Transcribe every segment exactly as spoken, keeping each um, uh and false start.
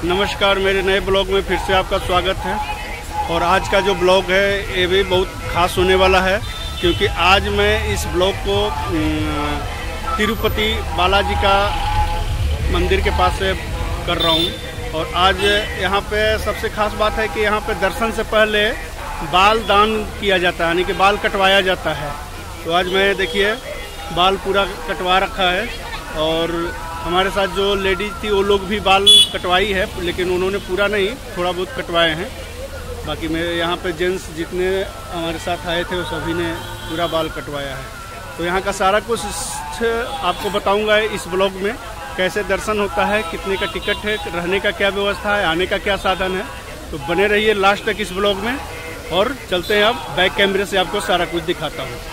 नमस्कार, मेरे नए ब्लॉग में फिर से आपका स्वागत है। और आज का जो ब्लॉग है ये भी बहुत खास होने वाला है, क्योंकि आज मैं इस ब्लॉग को तिरुपति बालाजी का मंदिर के पास से कर रहा हूँ। और आज यहाँ पे सबसे खास बात है कि यहाँ पे दर्शन से पहले बाल दान किया जाता है, यानी कि बाल कटवाया जाता है। तो आज मैं देखिए बाल पूरा कटवा रखा है, और हमारे साथ जो लेडीज थी वो लोग भी बाल कटवाई है, लेकिन उन्होंने पूरा नहीं, थोड़ा बहुत कटवाए हैं। बाकी मेरे यहाँ पे जेंट्स जितने हमारे साथ आए थे वो सभी ने पूरा बाल कटवाया है। तो यहाँ का सारा कुछ आपको बताऊंगा इस ब्लॉग में, कैसे दर्शन होता है, कितने का टिकट है, रहने का क्या व्यवस्था है, आने का क्या साधन है। तो बने रहिए लास्ट तक इस ब्लॉग में, और चलते हैं अब बैक कैमरे से आपको सारा कुछ दिखाता हूँ।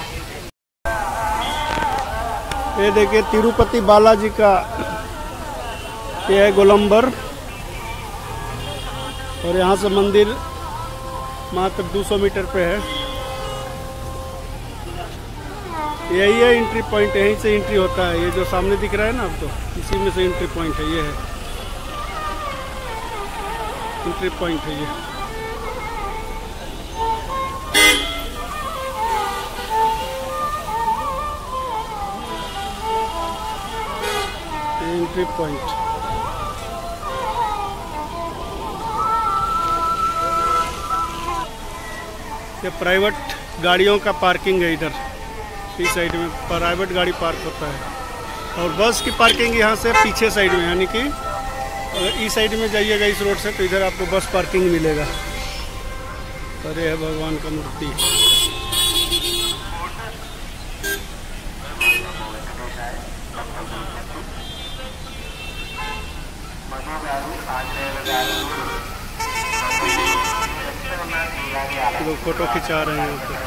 ये देखिए तिरुपति बालाजी का ये है गोलंबर, और यहाँ से मंदिर मात्र दो सौ मीटर पे है। यही है एंट्री पॉइंट, यहीं से एंट्री होता है। ये जो सामने दिख रहा है ना आपको, इसी में से एंट्री पॉइंट है। ये है एंट्री पॉइंट है, ये एंट्री पॉइंट। ये प्राइवेट गाड़ियों का पार्किंग है। इधर इस साइड में प्राइवेट गाड़ी पार्क होता है, और बस की पार्किंग यहाँ से पीछे साइड में, यानी कि अगर इस साइड में जाइएगा इस रोड से तो इधर आपको बस पार्किंग मिलेगा। अरे है भगवान का मूर्ति। लोग फोटो खिंचा रहे हैं ऊपर।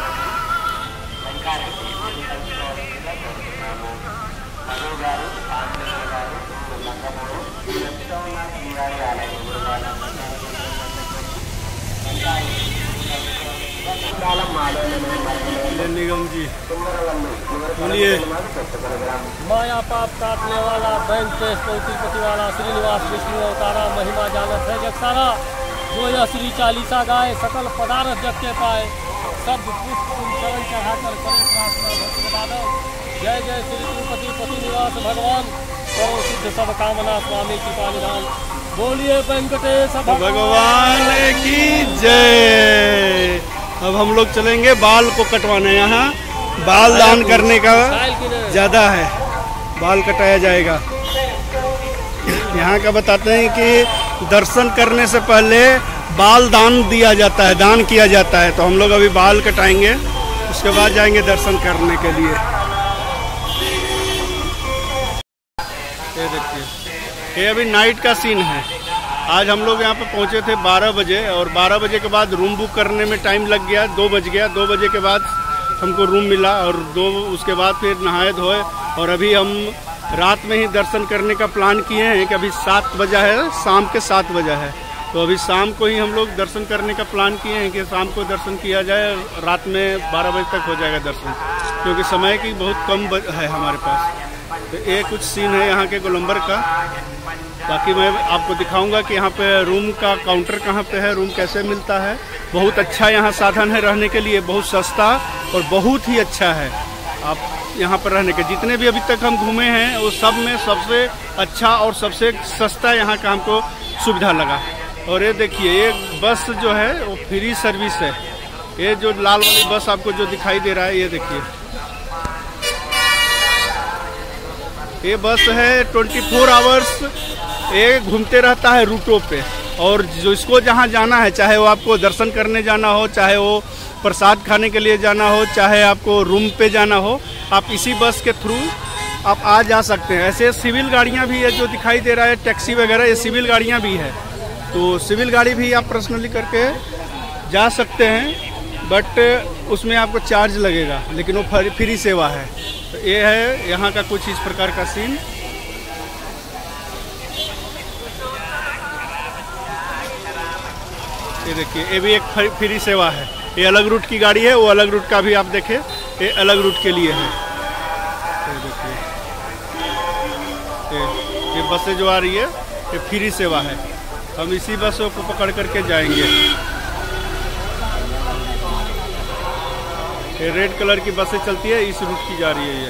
निगम जी बोलिए। माया पाप काटने वाला, बैंक पेश तिरुपति वाला, श्रीनिवास विष्णु अवतारा, महिमा जानत है जग सारा। जो यह श्री चालीसा गाए, सकल पदार्थ जग के पाए। सब पुष्प चरण चढ़ाकर करे प्रार्थना भक्त माधव। जय जय श्री तिरुपति पति निवास भगवान, करो सिद्ध सब कामना स्वामी कृपा निधान। बोलिए वेंकटेश भगवान की जय। अब हम लोग चलेंगे बाल को कटवाने। यहाँ बाल दान करने का ज़्यादा है, बाल कटाया जाएगा। यहाँ का बताते हैं कि दर्शन करने से पहले बाल दान दिया जाता है, दान किया जाता है। तो हम लोग अभी बाल कटाएंगे, उसके बाद जाएंगे दर्शन करने के लिए। ये देखिए, ये अभी नाइट का सीन है। आज हम लोग यहाँ पे पहुँचे थे बारह बजे, और बारह बजे के बाद रूम बुक करने में टाइम लग गया, दो बज गया। दो बजे के बाद हमको रूम मिला, और दो उसके बाद फिर नहाए धोए, और अभी हम रात में ही दर्शन करने का प्लान किए हैं कि अभी सात बजा है, शाम के सात बजा है। तो अभी शाम को ही हम लोग दर्शन करने का प्लान किए हैं कि शाम को दर्शन किया जाए, रात में बारह बजे तक हो जाएगा दर्शन, क्योंकि समय की बहुत कम है हमारे पास। तो ये कुछ सीन है यहाँ के गोलंबर का। बाकी मैं आपको दिखाऊंगा कि यहाँ पे रूम का काउंटर कहाँ पे है, रूम कैसे मिलता है। बहुत अच्छा यहाँ साधन है रहने के लिए, बहुत सस्ता और बहुत ही अच्छा है। आप यहाँ पर रहने के जितने भी अभी तक हम घूमे हैं वो सब में सबसे अच्छा और सबसे सस्ता यहाँ का हमको सुविधा लगा। और ये देखिए, ये बस जो है वो फ्री सर्विस है। ये जो लाल वाली बस आपको जो दिखाई दे रहा है, ये देखिए, ये बस है ट्वेंटी फोर आवर्स ये घूमते रहता है रूटों पे। और जो इसको जहाँ जाना है, चाहे वो आपको दर्शन करने जाना हो, चाहे वो प्रसाद खाने के लिए जाना हो, चाहे आपको रूम पे जाना हो, आप इसी बस के थ्रू आप आ जा सकते हैं। ऐसे सिविल गाड़ियाँ भी है जो दिखाई दे रहा है, टैक्सी वगैरह, ये सिविल गाड़ियाँ भी है। तो सिविल गाड़ी भी आप पर्सनली करके जा सकते हैं, बट उसमें आपको चार्ज लगेगा, लेकिन वो फ्री सेवा है। तो ये है यहाँ का कुछ इस प्रकार का सीन। ये देखिए, ये भी एक फ्री सेवा है। ये अलग रूट की गाड़ी है, वो अलग रूट का भी आप देखें, ये अलग रूट के लिए है। ये देखिए, ये, ये बसें जो आ रही है ये फ्री सेवा है। हम इसी बसों को पकड़ करके जाएंगे। ये रेड कलर की बसें चलती है, इस रूट की जा रही है ये।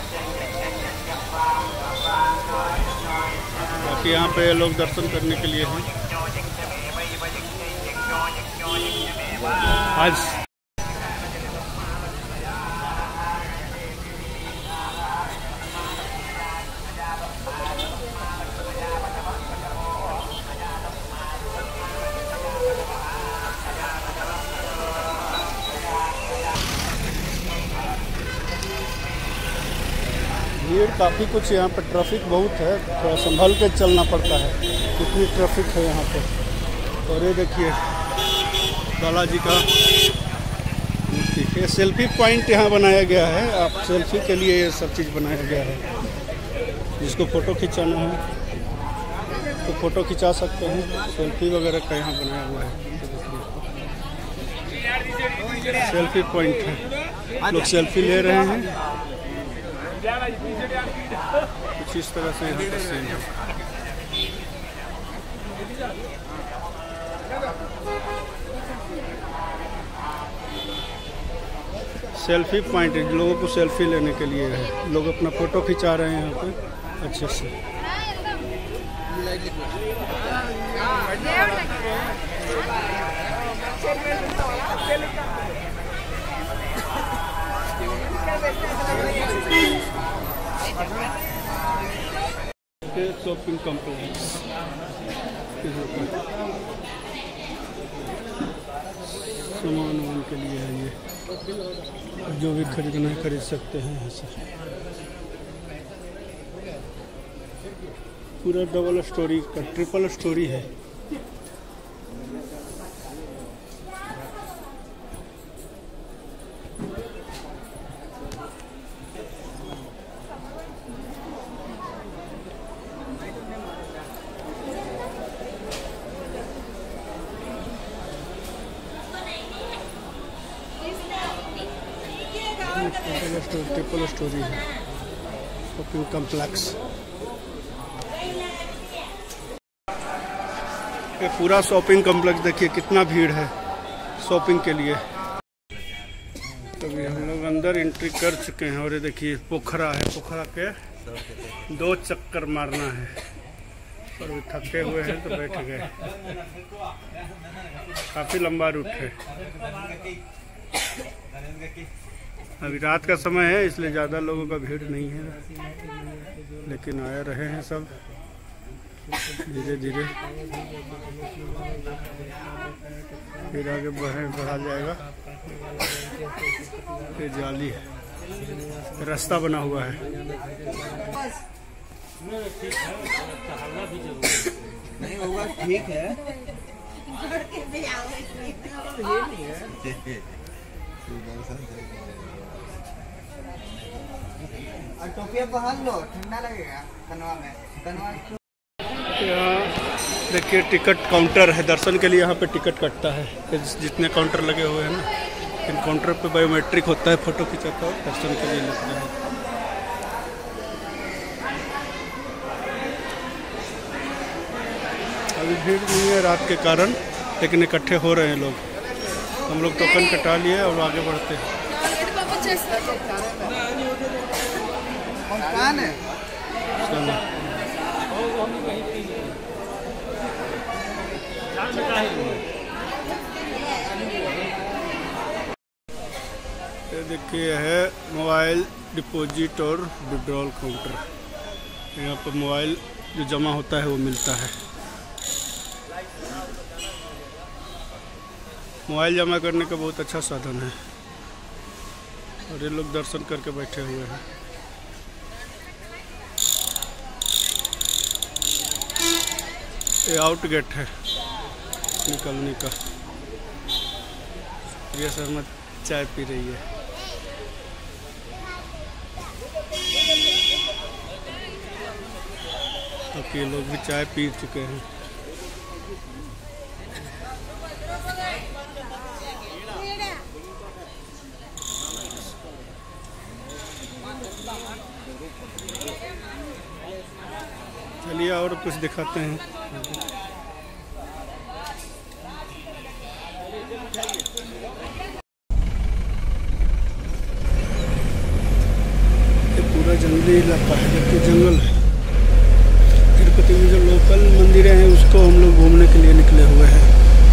बाकी यहाँ पे लोग दर्शन करने के लिए हैं आज। भीड़ काफ़ी कुछ, यहाँ पर ट्रैफिक बहुत है, थोड़ा संभल के चलना पड़ता है, कितनी ट्रैफिक है यहाँ पे। और ये देखिए बालाजी का मूर्ति, ये सेल्फी पॉइंट यहाँ बनाया गया है। आप सेल्फी के लिए ये सब चीज़ बनाया गया है। जिसको फ़ोटो खिंचाना है तो फ़ोटो खिंचा सकते हैं। सेल्फी वगैरह का यहाँ बनाया हुआ है। सेल्फी पॉइंट है, लोग सेल्फी ले रहे हैं। कुछ इस तरह से यहाँ का सीन है। सेल्फी पॉइंट लोगों को सेल्फी लेने के लिए है। लोग अपना फोटो खिंचा रहे हैं यहाँ पे अच्छे से। शॉपिंग कॉम्प्लेक्स सामान वामान के लिए है ये, जो भी खरीदना है खरीद सकते हैं यहाँ से। पूरा डबल स्टोरी का, ट्रिपल स्टोरी है। ट्रिपल स्टोरी है शॉपिंग कॉम्प्लेक्स। ये पूरा शॉपिंग कॉम्प्लेक्स देखिए कितना भीड़ है शॉपिंग के लिए। अभी हम लोग अंदर एंट्री कर चुके हैं और ये देखिए पोखरा है। पोखरा के दो चक्कर मारना है और भी थके हुए हैं तो बैठ गए। काफ़ी लंबा रूट है। अभी रात का समय है इसलिए ज़्यादा लोगों का भीड़ नहीं है, लेकिन आ रहे हैं सब धीरे धीरे। फिर आगे बढ़े बढ़ा जाएगा। ये जाली है, रास्ता बना हुआ है। नहीं होगा ठीक है। और टोपिया पहन लो, ठंडा लगेगा कनवा में। कनवा यहाँ देखिए टिकट काउंटर है। दर्शन के लिए यहाँ पे टिकट कटता है। जितने काउंटर लगे हुए हैं ना, इन काउंटर पे बायोमेट्रिक होता है, फोटो खिंचाता है, दर्शन के लिए लगता है। अभी भीड़ नहीं है रात के कारण, लेकिन इकट्ठे हो रहे हैं लोग। हम लोग टोकन कटा लिए और आगे बढ़ते हैं। ये देखिए है मोबाइल डिपॉजिट और विड्रॉल काउंटर। यहाँ पर मोबाइल जो जमा होता है वो मिलता है। मोबाइल जमा करने का बहुत अच्छा साधन है और ये लोग दर्शन करके बैठे हुए हैं। ये आउट गेट है निकलने का। प्रिया शर्मा चाय पी रही है। अब ये लोग भी चाय पी चुके हैं। चलिए और कुछ दिखाते हैं। पूरा जंगली इलाका है, जबकि जंगल है। तिरुपति में जो लोकल मंदिरें हैं उसको हम लोग घूमने के लिए निकले हुए हैं।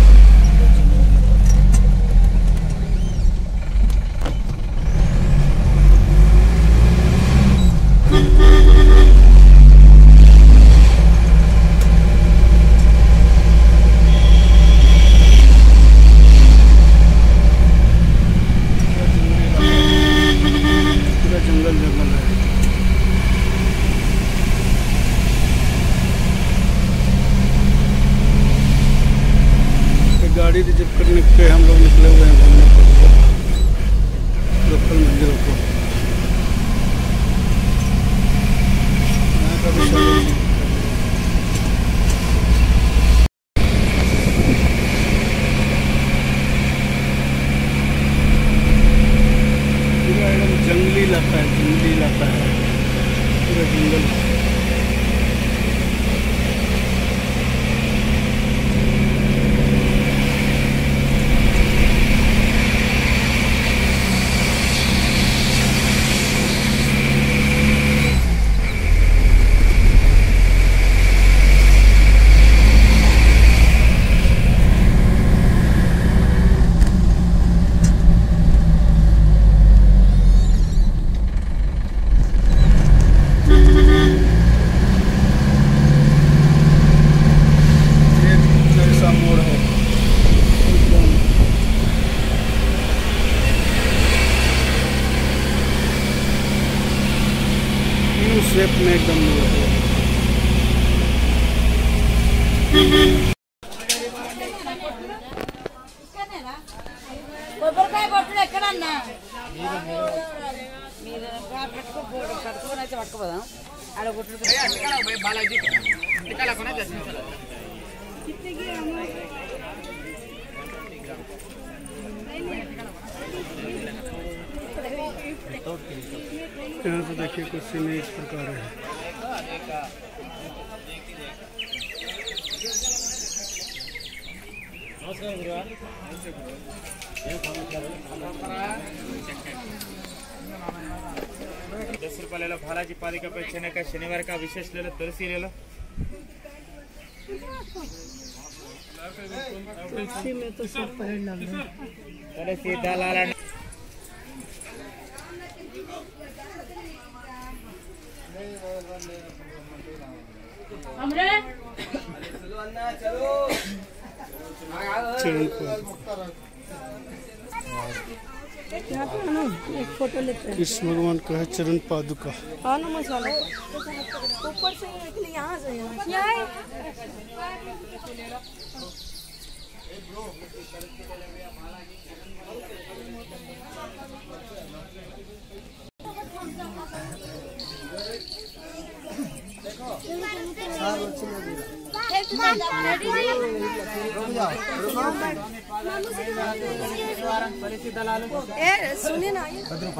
गाड़ी रिजर्व करने के हम लोग निकले हुए हैं घूमने के लिए लोकल मंदिरों को। यहाँ का भी पूरा एकदम जंगली इलाका है, जंगली इलाका है, पूरा जंगल है। शेप में एकदम यहाँ से देखिए कुछ सीन इस प्रकार है। दस रुपये ले लो भालाजी पालिका पे चने का शनिवार का विशेष ले लो, तुलसी ले लो। तुलसी में तो सब पहन लो सीधा लाला एक फोटो लेते हैं। कृष्ण भगवान का है चरण पादुका। हाँ ना मसाला ऊपर से निकली यहाँ से यहाँ ए सुनिए ना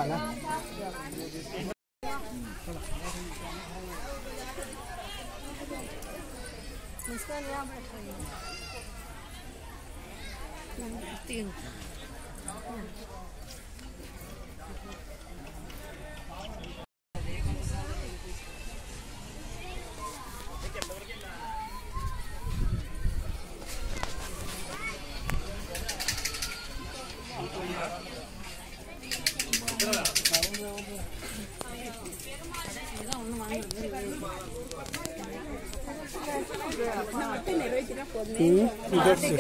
मुस्कान यहाँ बैठ रही है। इधर से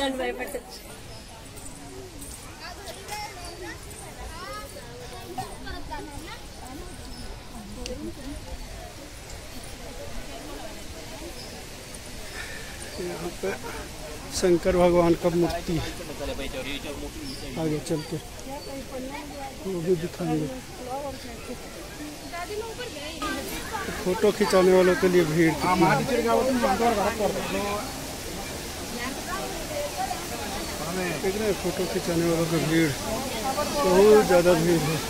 यहाँ पे शंकर भगवान का मूर्ति है। आगे चल के वो भी दिखाएंगे। फोटो खिंचाने वालों के लिए भीड़ देख रहे हैं, फोटो खिंचाने वालों की भीड़ बहुत ज़्यादा भीड़ है।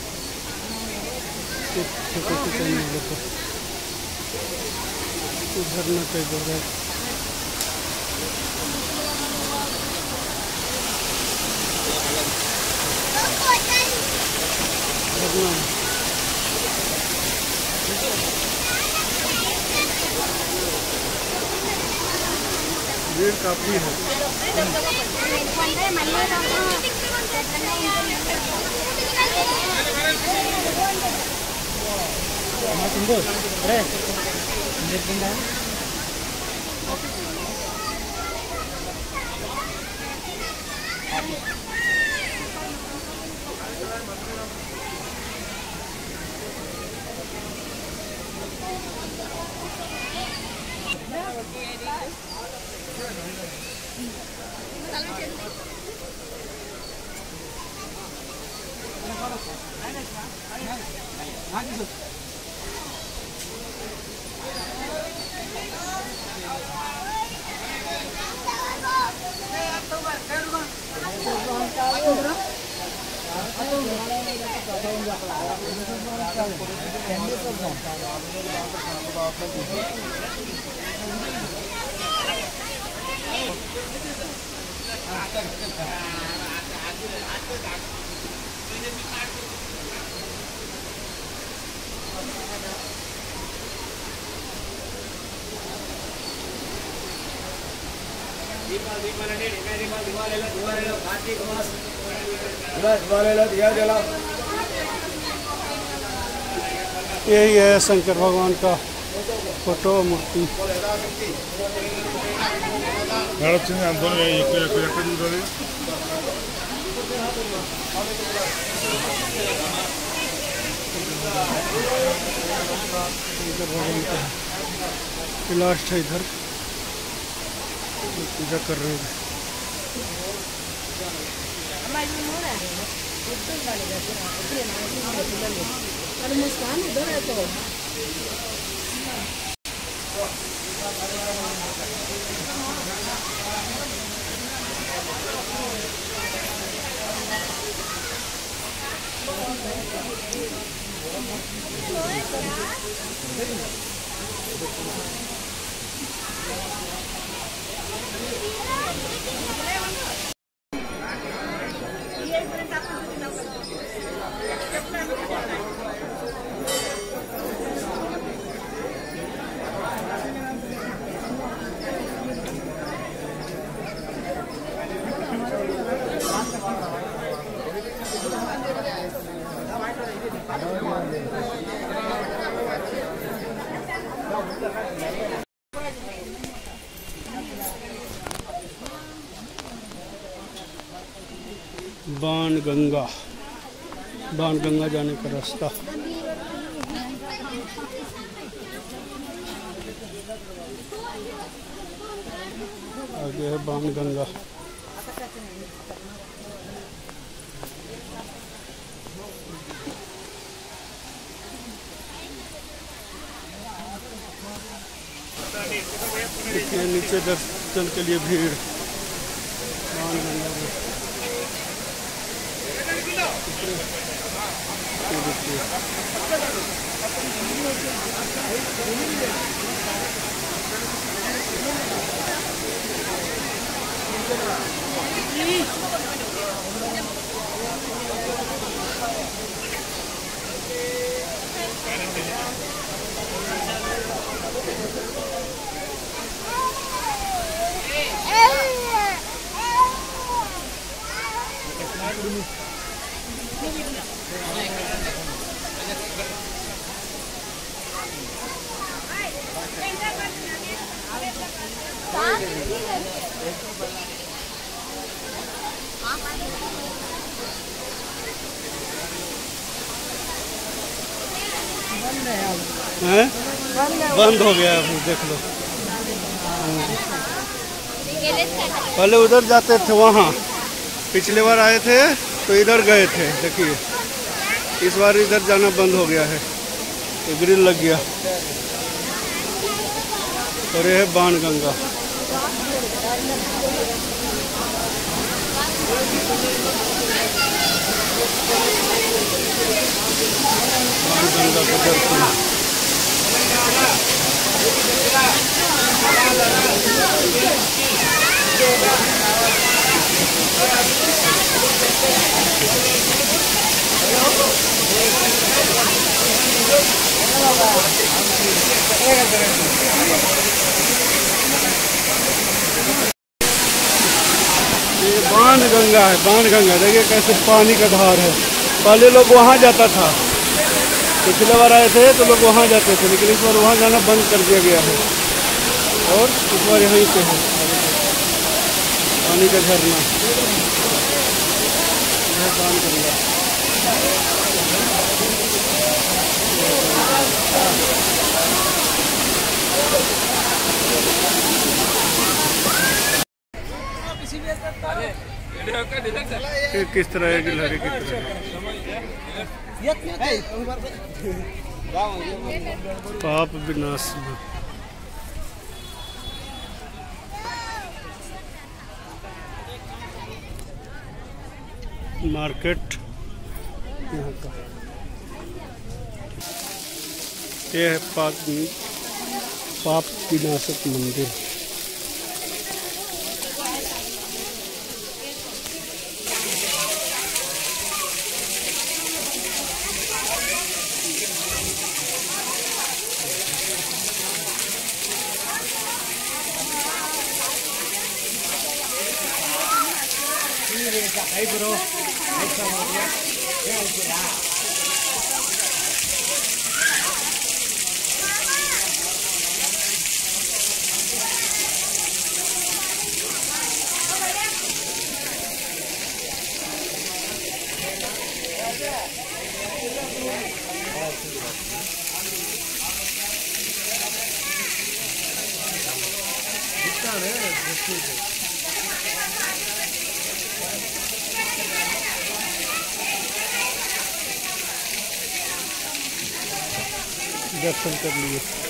फोटो खिंचाने वालों को झरना कई जगह झरना भीड़ काफ़ी है। यही है शंकर भगवान का फोटो मूर्ति। भगवान का लास्ट है, इधर पूजा कर रहे हैं। अरे मुस्कान उधर है तो बाण गंगा, बाण गंगा जाने का रास्ता। आगे है बाण गंगा। देखिए नीचे दर्शन के लिए भीड़। बाण गंगा है बंद हो गया है, देख लो। पहले उधर जाते थे, वहाँ पिछले बार आए थे तो इधर गए थे। देखिए इस बार इधर जाना बंद हो गया है, तो ग्रिल लग गया। और ये है बाण गंगा। बाण गंगा का दर्शन। बाण गंगा है, बाण गंगा देखिए कैसे पानी का धार है। पहले लोग वहाँ जाता था, पिछले बार आए थे तो लोग वहाँ जाते थे, लेकिन इस बार वहाँ जाना बंद कर दिया गया है और इस बार यहीं पे है पानी का झरना, यह बाण गंगा। ये किस तरह है गिलहरी की तरह पाप विनाश में। मार्केट यहाँ का ये है पाप पाप विनाशक मंदिर। दर्शन कर लिए।